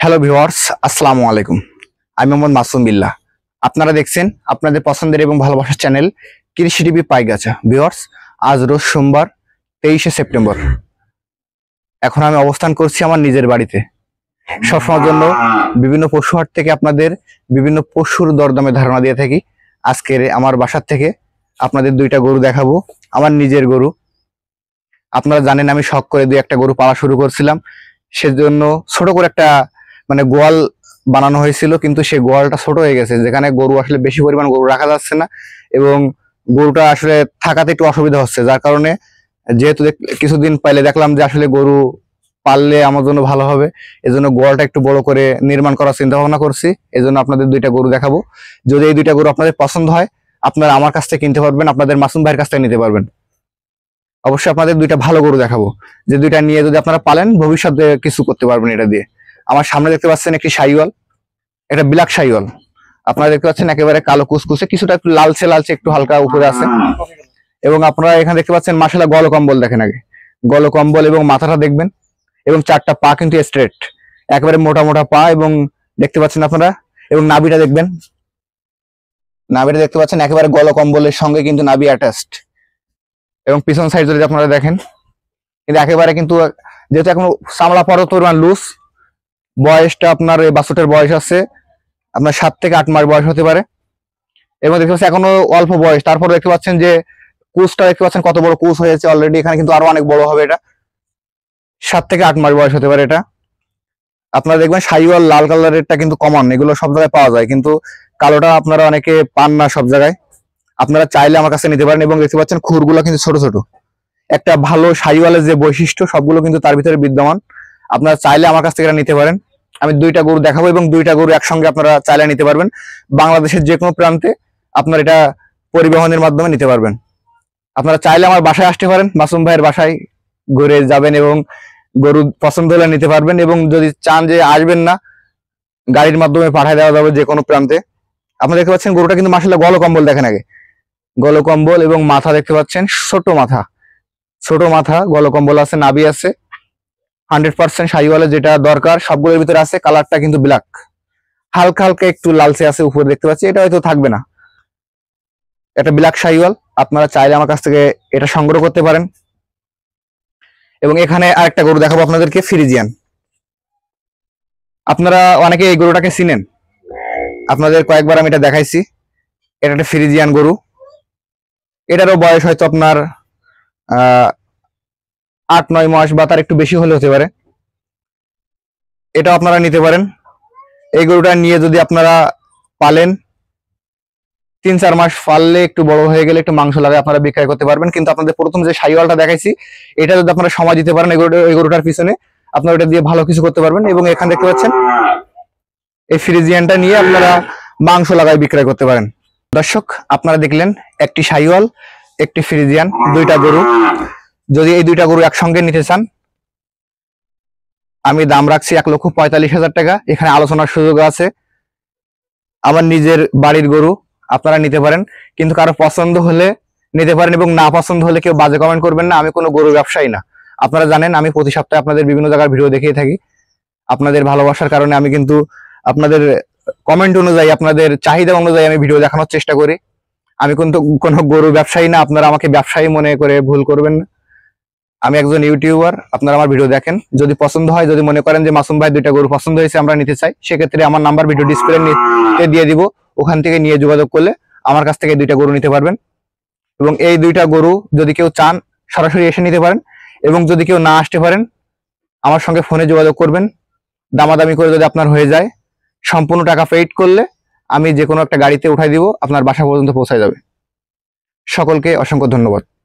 Hello viewers, আসসালামু আলাইকুম। আমি মোহাম্মদ মাসুম বিল্লাহ। আপনারা দেখছেন আপনাদের পছন্দের এবং ভালোবাসার চ্যানেল কৃষি টিভি পাইগাছা। ভিউয়ার্স, আজ রোজ সোমবার 23শে সেপ্টেম্বর। এখন আমি অবস্থান করছি আমার নিজের বাড়িতে। সবসময়ের জন্য বিভিন্ন পশু হাট থেকে আপনাদের বিভিন্ন পশুর দরদামে ধারণা দিয়ে থাকি। আজকের আমার বাসার থেকে আপনাদের দুইটা গরু দেখাবো, আমার নিজের গরু। আপনারা জানেন আমি শখ করে দুই একটা গরু পালা শুরু করছিলাম, সেজন্য ছোট করে একটা গোয়াল বানানো হয়েছিল, কিন্তু সেই গোয়ালটা ছোট হয়ে গেছে, যেখানে গরু আসলে বেশি পরিমাণ গরু রাখা যাচ্ছে না এবং গরুটা আসলে থাকাতে একটু অসুবিধা হচ্ছে। যার কারণে যেহেতু কিছুদিন পাইলে দেখলাম যে আসলে গরু পাললে আমার জন্য ভালো হবে, এজন্য গোয়ালটা একটু বড় করে নির্মাণ করার চিন্তা ভাবনা করছি। এজন্য আপনাদের দুইটা গরু দেখাবো। যদি এই দুইটা গরু আপনাদের পছন্দ হয়, আপনারা আমার কাছ থেকে কিনতে পারবেন, আপনাদের মাসুম ভাইয়ের কাছ থেকে নিতে পারবেন। অবশ্যই আপনাদের দুইটা ভালো গরু দেখাবো, যে দুইটা নিয়ে যদি আপনারা পালেন ভবিষ্যতে কিছু করতে পারবেন এটা দিয়ে। আমার সামনে দেখতে পাচ্ছেন একটি শাহিওয়াল, এটা ব্ল্যাক শাহিওয়াল। আপনারা দেখতে পাচ্ছেন একেবারে কালো কুচকুচে, কিছুটা একটু লালচে লালচে একটু হালকা উপরে আছে। এবং আপনারা এখানে দেখতে পাচ্ছেন মাশাআল্লাহ গলকম্বল, দেখেন আগে গলকম্বল এবং মাথাটা দেখবেন, এবং চারটা পা কিন্তু স্ট্রেট, একেবারে মোটা মোটা পা। এবং দেখতে পাচ্ছেন আপনারা, এবং নাভিটা দেখবেন, নাভিটা দেখতে পাচ্ছেন একেবারে গলকম্বলের সঙ্গে কিন্তু নাভি অ্যাটাচড। এবং পিছন সাইড যদি আপনারা দেখেন, কিন্তু একেবারে কিন্তু যেহেতু এখন চামড়া পরত পরিমাণ লুজ, বয়সটা আপনার এই বাছুরটার বয়স আছে আপনার 7 থেকে 8 মাস বয়স হতে পারে। এবং দেখতে পাচ্ছেন এখনো অল্প বয়স, তারপর দেখতে পাচ্ছেন যে কুচটা দেখতে পাচ্ছেন কত বড় কুচ হয়েছে অলরেডি, এখানে কিন্তু আরো অনেক বড় হবে। এটা 7 থেকে 8 মাস বয়স হতে পারে। এটা আপনারা দেখবেন শাহিওয়াল লাল কালারেরটা কিন্তু কমন, এগুলো সব জায়গায় পাওয়া যায়, কিন্তু কালোটা আপনারা অনেকে পান না সব জায়গায়। আপনারা চাইলে আমার কাছে নিতে পারেন। এবং দেখতে পাচ্ছেন খুরগুলো কিন্তু ছোট ছোট। একটা ভালো শাহিওয়ালের যে বৈশিষ্ট্য সবগুলো কিন্তু তার ভিতরে বিদ্যমান। আপনারা চাইলে আমার কাছ থেকে নিতে পারেন। আমি দুইটা গরু দেখাবো এবং দুইটা গরু একসঙ্গে আপনারা চাইলে নিতে পারবেন। বাংলাদেশের যে কোনো প্রান্তে আপনারা এটা পরিবহনের মাধ্যমে নিতে পারবেন। আপনারা চাইলে আমার বাসায় আসতে পারেন, মাসুম ভাইয়ের বাসায় ঘুরে যাবেন এবং গরু পছন্দ হলে নিতে পারবেন। এবং যদি চান যে আসবেন না, গাড়ির মাধ্যমে পাঠিয়ে দেওয়া যাবে যে কোনো প্রান্তে। আপনারা দেখতে পাচ্ছেন গরুটা কিন্তু মাশাআল্লাহ গলকম্বল, দেখেন আগে গলকম্বল। এবং মাথা দেখতে পাচ্ছেন ছোট মাথা, ছোট মাথা, গলকম্বল আছে, নাভি আছে। 100% শাহিওয়ালের যেটা দরকার সবগুলোর ভিতরে আছে। কালারটা কিন্তু ব্ল্যাক, হালকা হালকা একটু লালচে আছে উপরে দেখতে পাচ্ছি, এটা হয়তো থাকবে না। এটা ব্ল্যাক শাহিওয়াল, আপনারা চাইলে আমার কাছ থেকে এটা সংগ্রহ করতে পারেন। এবং এখানে আরেকটা গরু দেখাবো আপনাদেরকে, ফ্রিজিয়ান। আপনারা অনেকে এই গরুটাকে চিনেন, আপনাদের কয়েকবার আমি এটা দেখাইছি। এটা একটা ফ্রিজিয়ান গরু, এটারও বয়স হয়তো আপনার 8-9 মাস বা তার একটু বেশি হলে হতে পারে। এটা আপনারা নিতে পারেন। এই গরুটা নিয়ে যদি আপনারা পালেন, 3-4 মাস পাললে একটু বড় হয়ে গেলে একটু মাংস লাগে আপনারা বিক্রয় করতে পারবেন। কিন্তু আপনাদের প্রথম যে শাহিওয়ালটা দেখাইছি, এটা যদি আপনারা সময় দিতে পারেন এই গরুটার পিছনে, আপনারা এটা দিয়ে ভালো কিছু করতে পারবেন। এবং এখানে দেখতে পাচ্ছেন এই ফ্রিজিয়ানটা নিয়ে আপনারা মাংস লাগায় বিক্রয় করতে পারেন। দর্শক, আপনারা দেখলেন একটি শাহিওয়াল, একটি ফ্রিজিয়ান, দুইটা গরু। যদি এই দুইটা গরু একসঙ্গে নিতে চান, আমি দাম রাখছি 1,45,000 টাকা। এখানে আলোচনার সুযোগ আছে। আমার নিজের বাড়ির গরু, আপনারা নিতে পারেন, কিন্তু কারো পছন্দ হলে নিতে পারেন এবং না পছন্দ হলে কেউ বাজে কমেন্ট করবেন না। আমি কোনো গরু ব্যবসায়ী না। আপনারা জানেন আমি প্রতি সপ্তাহে আপনাদের বিভিন্ন জায়গার ভিডিও দেখিয়ে থাকি। আপনাদের ভালোবাসার কারণে আমি কিন্তু আপনাদের কমেন্ট অনুযায়ী, আপনাদের চাহিদা অনুযায়ী আমি ভিডিও দেখানোর চেষ্টা করি। আমি কিন্তু কোনো গরু ব্যবসায়ী না, আপনারা আমাকে ব্যবসায়ী মনে করে ভুল করবেন না। আমি একজন ইউটিউবার, আপনারা আমার ভিডিও দেখেন। যদি পছন্দ হয়, যদি মনে করেন যে মাসুম ভাই দুইটা গরু পছন্দ হয়েছে, আমরা নিতে চাই, সেক্ষেত্রে আমার নাম্বার ভিডিও ডিসপ্লে দিয়ে দিব, ওখান থেকে নিয়ে যোগাযোগ করলে আমার কাছ থেকে দুইটা গরু নিতে পারবেন। এবং এই দুইটা গরু যদি কেউ চান সরাসরি এসে নিতে পারেন। এবং যদি কেউ না আসতে পারেন, আমার সঙ্গে ফোনে যোগাযোগ করবেন। দামাদামি করে যদি আপনার হয়ে যায়, সম্পূর্ণ টাকা পেইড করলে আমি যে কোনো একটা গাড়িতে উঠাই দিব, আপনার বাসা পর্যন্ত পৌঁছায় যাবে। সকলকে অসংখ্য ধন্যবাদ।